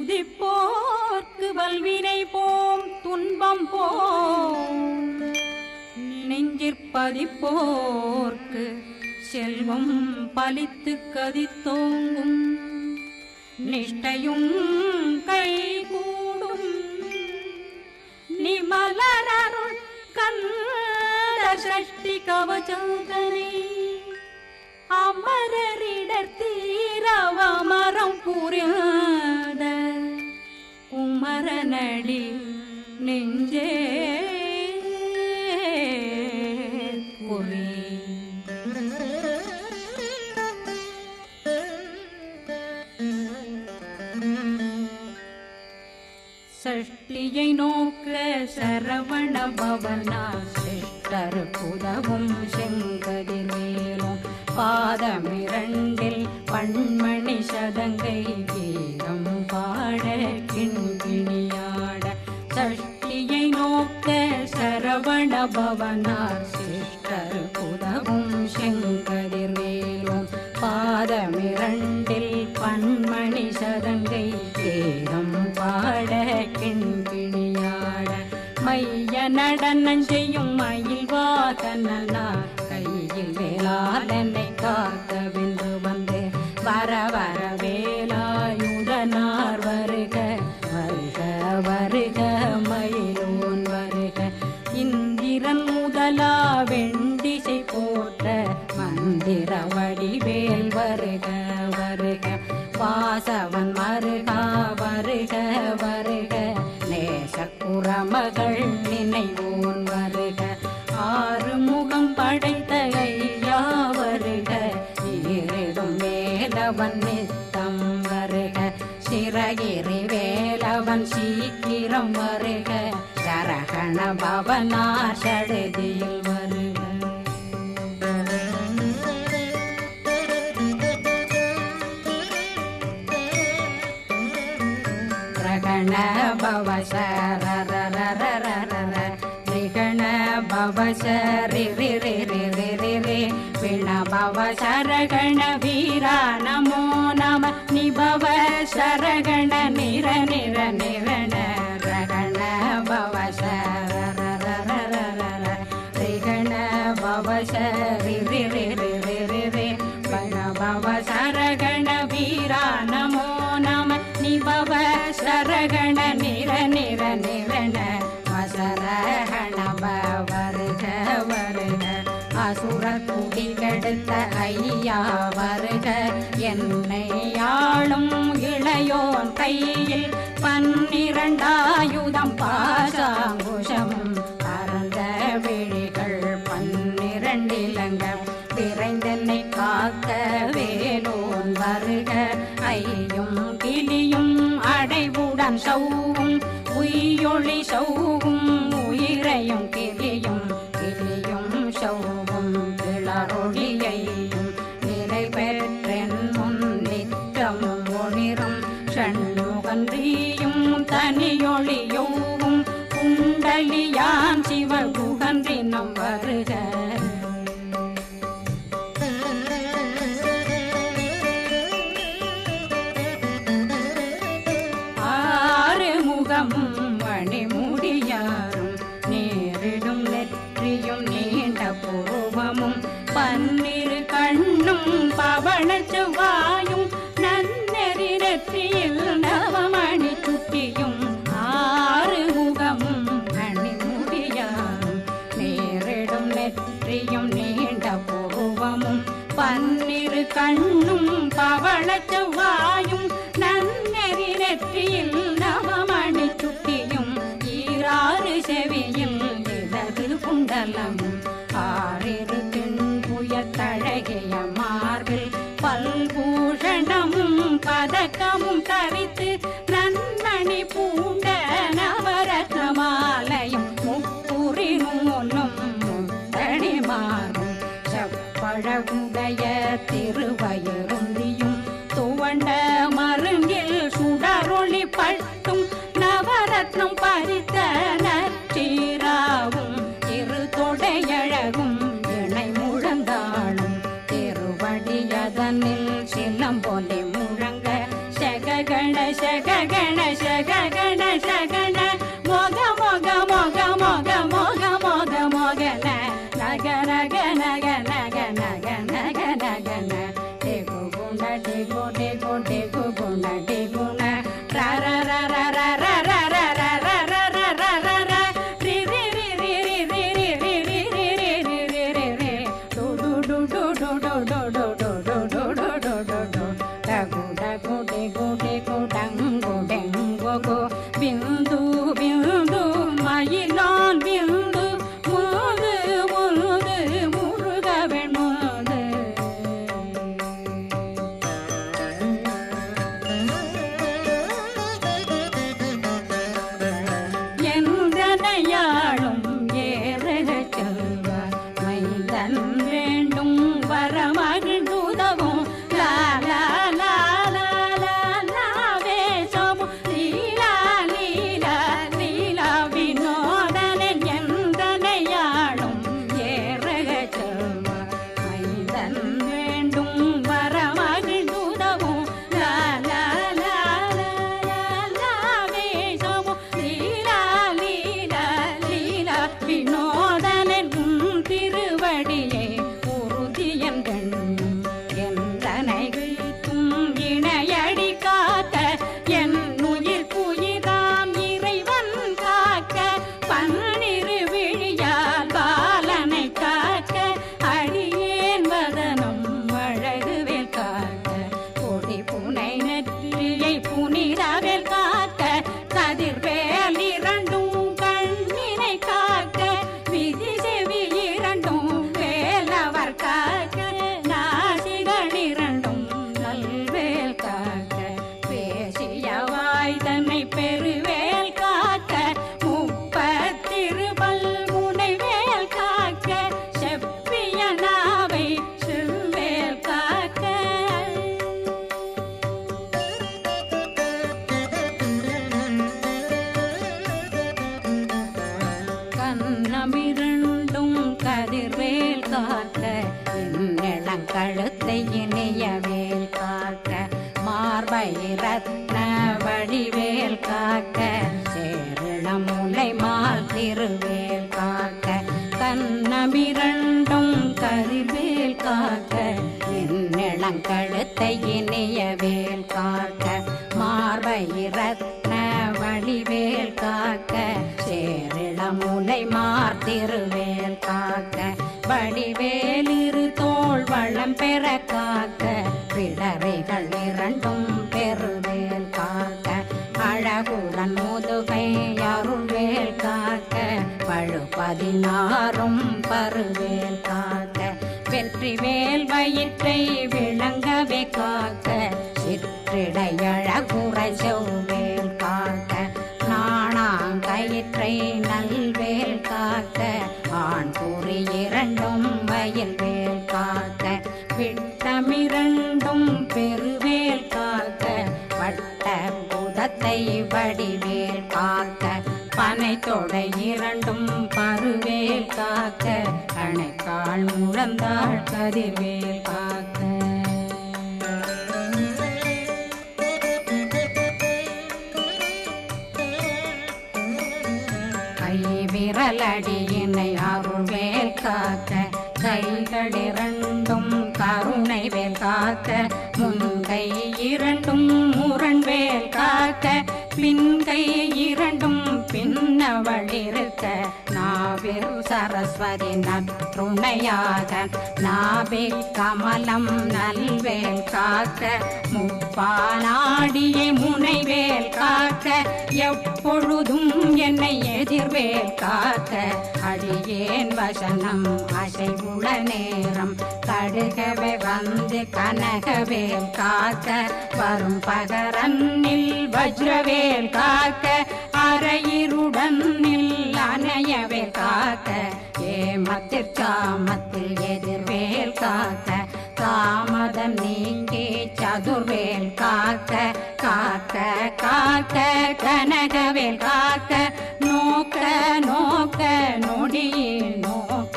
துதிப்போர்க்கு வல்வினை போம் துன்பம் போம், நெஞ்சிற்பதிப்போர்க்கு செல்வம் பலித்து கதித்தோங்கும், நிஷ்டையும் கைகூடும் நிமலரருள் கந்தர் சஷ்டி கவசந்தனை, அமரரிடத்தீரவமரம் புரியாத குமரனடி நெஞ்சே குறி. சஷ்டியை நோக்க சரவண பவனா சிஷ்டர் புதவும் செங்கதிர்வேலும், பாதமிரண்டில் பண்மணி சதங்கை கீதம் பாட கிண்கிணியாட. சஷ்டியை நோக்க சரவண பவனார் சிஷ்டர் புதவும் செங்கதிர்வேலும், பாதமிரண்டில் பண்மணி சதங்கை கீதம் பாட கிண்கிணியாட. மைய நடனம் செய்யும் மயில் வாகனா கையில் வேளாளனை காக்க வென்று வந்து, வர வர வேலாயுதனார் வருக வருக வருக மயிலோன் வருக. இந்திரன் முதலா வெண்டிசை போட்ட மந்திர வடிவேல் வருக வருக. வாசவன் மருகா வருக வருக, நேசக்குறமகள் நினைவோன் வருக. ஆறு முகம் படைத்த ஐயா வருக, ஈரிடும் வேலவன் நித்தம் வருக. சிறகிரி வேலவன் சீக்கிரம் வருக, சரகண பவனார் சடுதியில் வருக. ரகண பவசரரரரரர, ரிகண பவசரிரிரிரிரிரிரி, விணபவ சரகண வீரா நமோ நம, நிபவ சரகண நிர நிர நிரண. ரகண பவசரரரரர, ரிகண பவசரிரிரிரிரிரி, விணபவ சரகண வீரா நமோ நம, நிபவ சரகண நிர நிர நிரண. வசரகண வருக வருக, அசுர குடி கெடுத்த ஐயா வருக. என்னை ஆளும் இளையோன் கையில் 12 பாசாங்குஷமும், பரந்த விழிகள் 12 இலங்கம், விரைந்தென்னை காக்க வேலோன் வருக. ஐயும் கிளியும் அடைவுடன் சௌவும், உயிரொளி சௌவும் உயிரையும் கிளியும், கிளியும் சௌவும் கிளரொளியையும், நிலை பெற்றென் முன் நித்தமும் ஒளிரும். ஷண்முகன்றியும் தனியொளியோவும், குண்டலியான் சிவகுகன்றினம் வருக. மணிமுடியாரும் நேரிடும் நெற்றியும் நீண்ட பூர்வமும், 12 கண்ணும் பவள செவ்வாயும், நன்னெறி நெற்றியில் நவமணி சுட்டியும், 6 முகமும் மணிமுடியாரும் நேரிடும் நெற்றியும் நீண்ட பூர்வமும், 12 கண்ணும் பவள செவ்வாயும், நன்னெறி நெற்றியில் நவமணி சுட்டியும், 6 செவியில் இடது குண்டலமும், 6 தின்புயத்தழகிய மார்பில் பல்பூஷணமும் பதக்கமும் தரித்து, நன்மணி பூண்ட நவரத்ன மாலையும், முப்புரி நூலும் முத்தணி மாறும், செப்பழகுடைய திருவயருந்தியும், துவண்ட மருங்கில் சுடரொளி பட்டும், நவரத்னம் பறித்த நச்சீராவும், இரு தொடையழகும் இணை முழந்தாளும், திருவடியதனில் சிலம்பொலி முழங்க, செககண கண்ணமிரண்டும் கதிர்வேல் காக்க இளங்கழுத்தை இணையவேல் காக்க மார்பை ரத்ன வடிவேல் காக்க சேரணமுலை மால் திருவேல் காக்க கண்ணமிரண்டும் கதிர்வேல் காக்க இளங்கழுத்தை இணையவேல் காக்க மார்பை ரத்ன வடிவேல் காக்க சேரிளமுலை மார் திருவேல் காக்க வடிவேல் இரு தோள் வளம் பெற காக்க பிடரைகள் இரண்டும் பெருவேல் காக்க அழகுடன் முதுகை அருள்வேல் காக்க பழு 16 பருவேல் காக்க வெற்றிவேல் வயிற்றை விளங்கவே காக்க சிற்றிடையழகுரை செவ்வேல் காக்க நாணாங்கயிற்றை நல்வேல் காக்க ஆண் குறி இரண்டும் வயல்வேல் காக்க விட்டமிரண்டும் பெருவேல் காக்க வட்ட புதத்தை வடிவேல் காக்க பனை தொடை இரண்டும் பருவேல் காக்க அணைக்கால் முழந்தாள் கதிர்வேல் காக்க கை விரலடியினை அருள்வேல் காக்க கைகள் இரண்டும் கருணை வேல் காக்க முன்கை இரண்டும் முரண்வேல் காக்க பின்கை இரண்டும் பின்னவளிருக்க நாவில் சரஸ்வதி நற்றுணையாக நாபி கமலம் நல்வேல் காக்க முப்பாலாடியை முனைவேல் காக்க எப்பொழுதும் என்னை எதிர்வேல் காக்க அடியேன் வசனம் அசைவுள நேரம் கடுகவே வந்து கனகவேல் காக்க வரும் பகரன்னில் வஜ்ரவேல் காக்க அரையிருடன் அணையவேல் காக்க ஏமத்தில் சாமத்தில் எதிர்வேல் காக்க தாமதம் நீங்கி சதுர்வேல் காக்க காக்க காக்க கனகவேல் காக்க நோக்க நோக்க நொடியில் நோக்க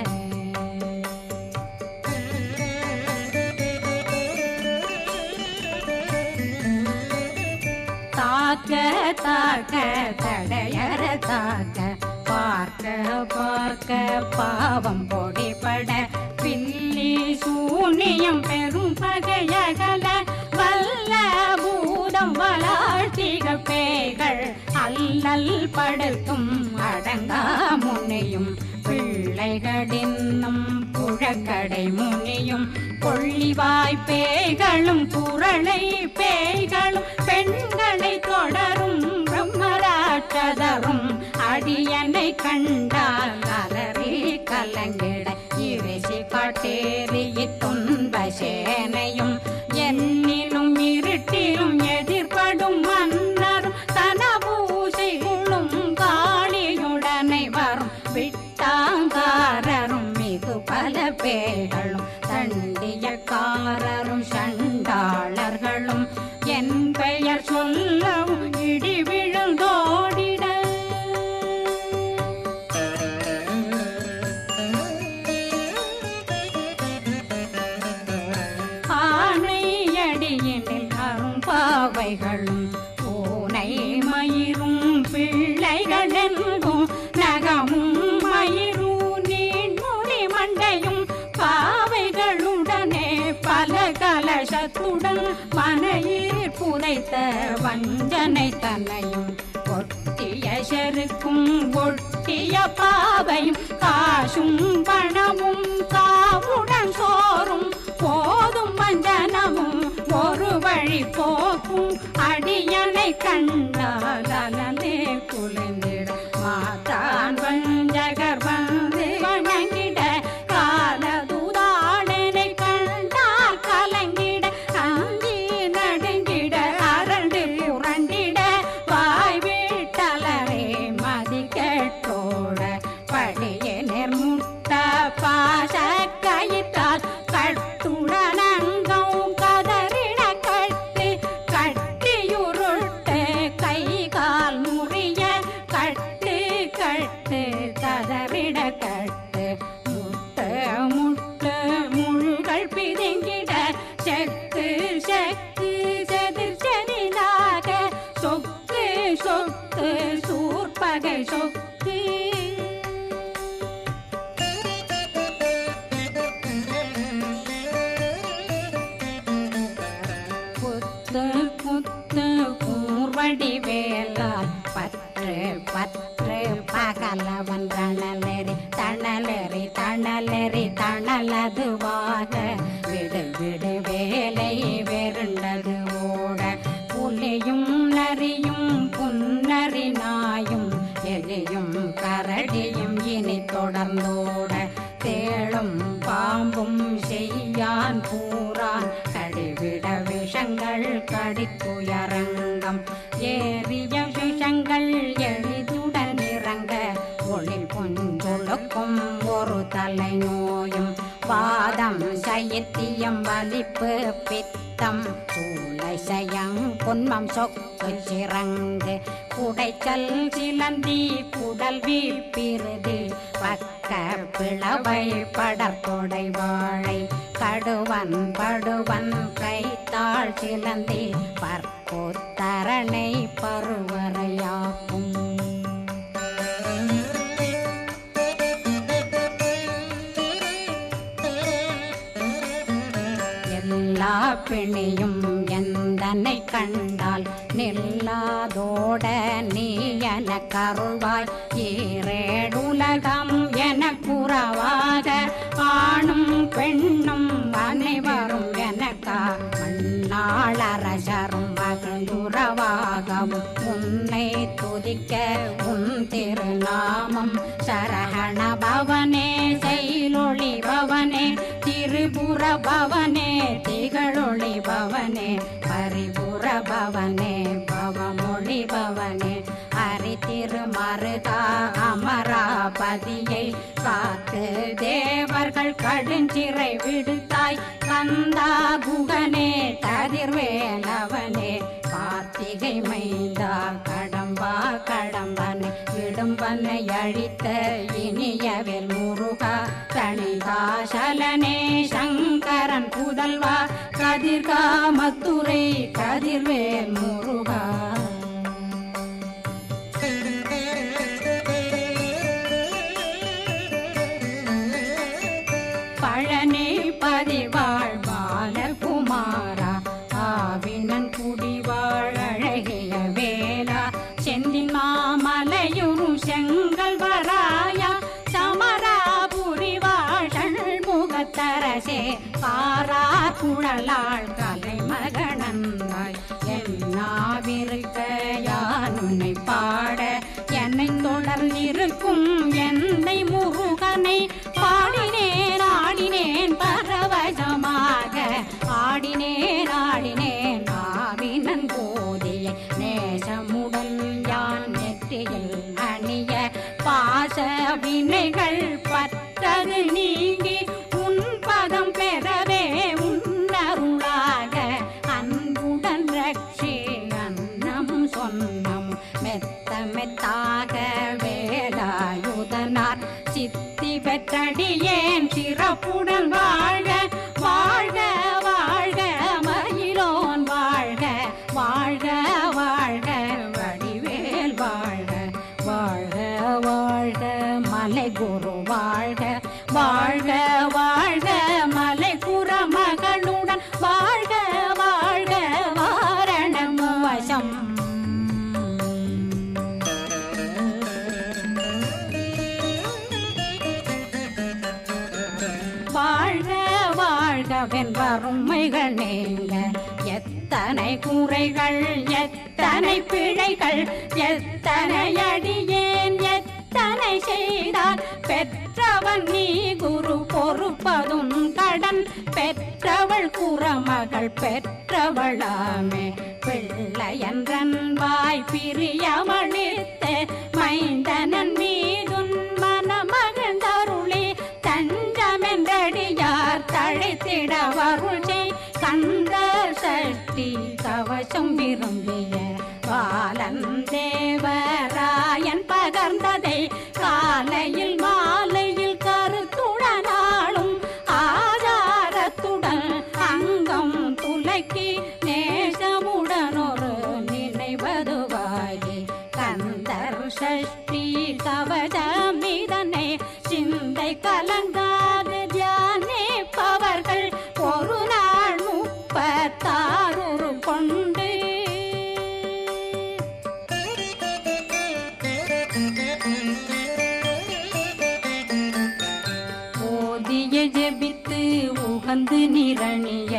தாக்க தாக்க தடையற தாக்க பார்க்க பார்க்க பாவம் பொடிபட பில்லி சூனியம் பெரும் பகையகல வல்ல பூதம் வளாழ்த்திகள் பேய்கள் அல்லல் படுத்தும் அடங்கா முனையும் பிள்ளைகளின்னும் புழக்கடை முனியும் கொள்ளிவாய் பேய்களும் குரளை பேய்களும் பெண்களை தொடரும் பிரம்மராட்சதரும் அடியனை கண்டால் அலறி கலங்கிட இரிசி காட்டேறி துன்ப சேனையும் என்னிலும் இருட்டிலும் எதிர்படும் மன்னரும் தனபூசைகளும் காளியுடனை வரும் விட்டாங்காரரும் மிகு பல பேய்களும் தண்டியக்காரரும் சண்டாளர்களும் என் பெயர் சொல்லவும் இடி விழுந்தோடிட ஆணையடியினில் அரும்பாவைகளும் பூனை மயிரும் பிள்ளைகளெங்கும் நகமும் மயிரும் நீண்முடி மண்டையும் பாவைகளுடனே பல கலசத்துடன் மனையில் புதைத்த வஞ்சனை தன்னையும் ஒட்டிய செருக்கும் ஒட்டிய பாவையும் காசும் பணமும் காவுடன் சோறும் போதும் வஞ்சனமும் ஒரு வழி போக்கும் அடியனை கண்டால் அலந்தே குலைந்திட மாத்தான் வஞ்சகர் வந்து வணங்கிட காலதுதாடனை கண்டால் கலங்கிட அஞ்சி நடுங்கிட அரண்டு புரண்டிட வாய் வீட்டலரே மதி கேட்டோட படிய நெர்முட்ட பாச கயிற்றால் கட்டுடனங்கும் கதறிட கட்டு கட்டியுருட்டு கை கால் முறிய கட்டு கட்டு கதறிட கட்டு முட்டு முட்டு முழுகள் பிதுங்கிட செக்கு செக்கு செதிர் செதிலாக சொக்கு சொக்கு சூர்பகை சொக்கு புத்து புத்து கூர்வடி வேலால் பற்று பற்று பகலவன் தணலெறி தணலெறி தணலெறி தணலதுவாக விடு விடு வேலை வெருண்டது ஓட புலியும் நரியும் புன்னரி நாயும் எலியும் கரடியும் இனி தொடர்ந்தோட தேளும் பாம்பும் செய்யான் பூரான் கடிவிட விஷங்கள் கடித்துயரங்கம் ஏறிய விஷங்கள் எளிதுடன் இறங்க ஒளில் பொஞ்சொழுக்கும் ஒரு தலை நோயும் வாதம் சைத்தியம் வலிப்பு பித்தம் சூளை சயம் பொன்மம் சொக்கு சிறங்கு குடைச்சல் சிலந்தி குடல் வீப்பிருதி பக்க பிளவை படற்கொடை வாழை கடுவன் படுவன் கைத்தாள் சிலந்தி பற்போத்தரணை பருவரையாக்கும் எல்லா பிணியும் எந்தனை கண்டால் நில்லாதோட நீ என கருள்வாய் ஈரேடுலகம் என குறவாக ஆணும் பெண்ணும் அனைவரும் எனக்கா மண்ணாளரசரும் மகிழ்ந்துறவாகவும் உன்னை துதிக்க உன் திருநாமம் சரகண பவனே செயலொளி பவனே திரிபுர பவனே திகழொளி பவனே பரிபுர பவனே பவமொழி பவனே ஹரி திருமருகா அமராபதியை காத்து தேவர்கள் கடுஞ்சிறை விடுத்தாய் கந்தா குகனே கதிர்வேலவனே கார்த்திகை மைந்தா கடம்பா கடம்பனை விடும்பனை அழித்த இனியவேல் முருகா தணிகாசலனே சங்கரன் புதல்வா கதிர்காமத்துரை கதிர்வேல் முருகா பழனி பதிவாழ் பாலகுமாரா ஆவினன் குடிவாழ் அழகிய வேலா செந்தின் மாமலையுறு செங்கல் வராயா சமராபுரி வாழ் முகத்தரசே காரா குழலாள் கலை மகனந்தாய் என்னாவிருக்க யான் உன்னை பாட என்னை தொடர்ந்திருக்கும் எந்தை முருகனை பாடினேன் ஆடினேன் பரவசமாக ஆடினேன் ஆடினேன் ஆவினன் போதிய நேசமுடன் யான் நெற்றியில் அணிய பாச வினைகள் பற்றது நீங்கி உன் பதம் பெறவே உன்னருளாக அன்புடன் ரட்சி அன்னம் சொன்னம் மெத்த மெத்தாக வேலாயுதனார் சித்தி பெற்றடியேன் சிறப்புடன் வாழ்க வாழ்க வாழ்க மயிலோன் வாழ்க வாழ்க வாழ்க வடிவேல் வாழ்க வாழ்க வாழ்க மலை குரு வாழ்க வாழ்க வாழ்க மலை குற மகளுடன் வாழ்க வாழ்க வாரணம் வசம் வாழ்க வாழ்கவென் வறுமைகள் நீங்க எத்தனை குறைகள் எத்தனை பிழைகள் எத்தனை அடியேன் எத்தனை செய்தால் பெற்றவன் நீ குரு பொறுப்பதும் கடன் பெற்றவள் குறமகள் பெற்றவளாமே பிள்ளையன்றன் வாய் பிரியமளித்த மைந்தனன் மீதுன் மனமகந்தருளி தஞ்சமென்றடியார் தழைத்திட வருளை கந்தர் சஷ்டி கவசம் விரும்பிய பாலன் தேவராயன் பகர்ந்ததை காலையில் கலங்காது தியானிப்பவர்கள் ஒரு நாள் 36 கொண்டு ஓதிய ஜெபித்து உகந்து நிரணிய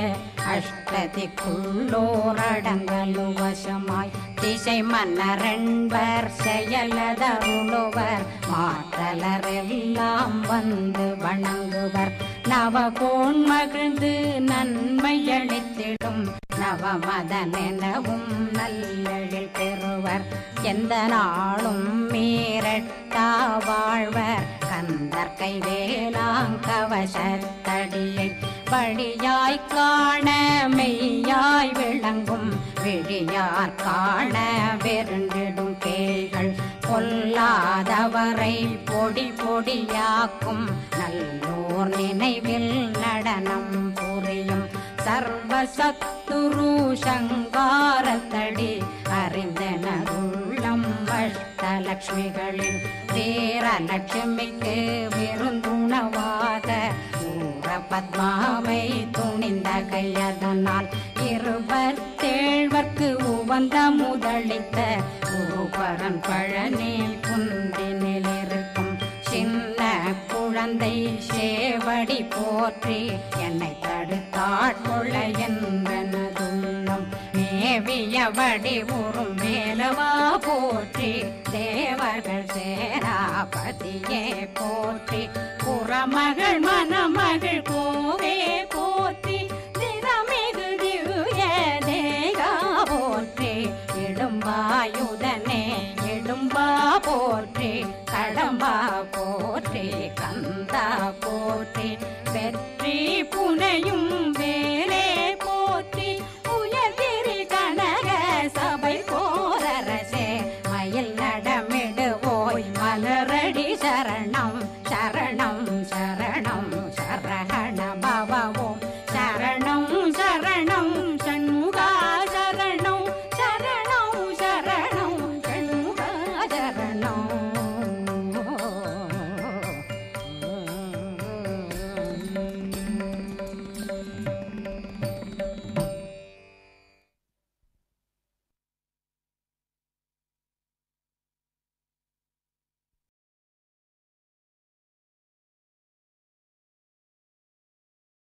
அஷ்டதிக்குள்ளோரடங்கலு வசமாய் திசை மன்னரென்பர் செயலதருளுவர் மாற்றலரெல்லாம் வந்து வணங்குவர் நவகோன் மகிழ்ந்து நன்மையளித்திடும் நவமதனெனவும் நல்லெழில் பெறுவர் எந்த நாளும் மீறட்டா வாழ்வர் கந்தர் கைவேலாங்கவசத்தடியை படியாய் காண மெய்யாய் விளங்கும் விழியார் காண வெருண்டிடும் பேய்கள் பொல்லாதவரை பொடி பொடியாக்கும் நல்லோர் நினைவில் நடனம் புரியும் சர்வசத்துரு சங்காரத்தடி அறிந்தனருள்ளம் அஷ்டலட்சுமிகளில் வீரலட்சுமிக்கு விருந்துணவாக பத்மாவை துணிந்த கையதனால் 27 உவந்த முதலித்த குருபரன் பழனி குந்தினில் இருக்கும் சின்ன குழந்தை சேவடி போற்றி என்னை தடுத்தாட்கொள்ள என்பனதுள்ளம் மேவிய வடிவுறும் மேலவா போற்றி தேவர்கள் சேனாபதியே போற்றி புறமகள் மணமகள் கோவே போற்றி தினமிகு திவ்ய தேகா போற்றி இடும்பாயுதனே இடும்பா போற்றி கடம்பா போற்றி கந்தா போற்றி வெற்றி புனையும்